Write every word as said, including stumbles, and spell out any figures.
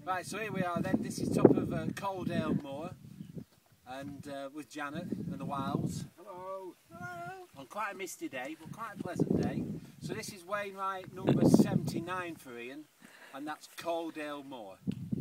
Right, so here we are then. This is top of uh, Caudale Moor, and uh, with Janet and the Wilds. Hello. Hello. On quite a misty day, but quite a pleasant day. So this is Wainwright number seventy-nine for Ian, and that's Caudale Moor.